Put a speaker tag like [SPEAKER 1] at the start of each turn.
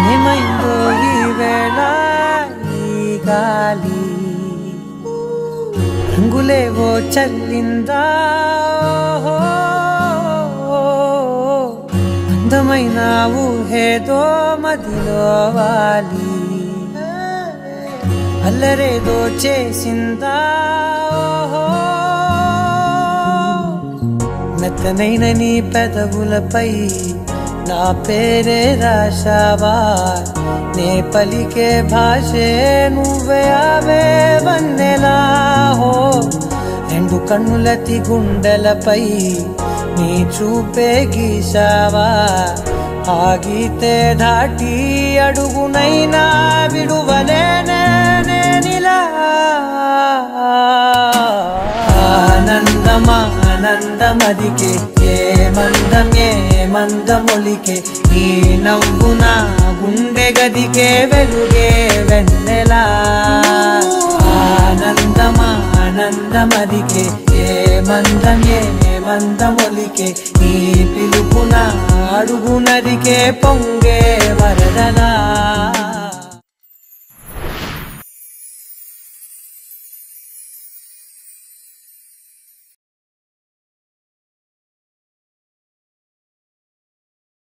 [SPEAKER 1] ఏమైందో ఈ వేళ ఈ గాలి రంగులేవో చల్లిందా అందమైన ఊహేదో మదిలో వాలి అల్లరేదో చేసిందా మెత్తనైన నీ పెదవులపై నా పేరే రాశావా నే పలికే భాషే నువ్వే అవే వన్నెలా హో రెండు కన్నులతి గుండెలపై నీ చూపే గీశావా ఆగితే దాటి అడుగునైనా విడువలేనే నేనిలా ఆనందమా ఆనందమదికే ఏ మందమొలికే ఈ నవ్వున గుండె గదికే వెలుగే వెన్నెలా ఆనందమా ఆనందమదికే ఏ మందమొలికే ఈ పిలుపున అడుగునదికే పొంగే వరదలా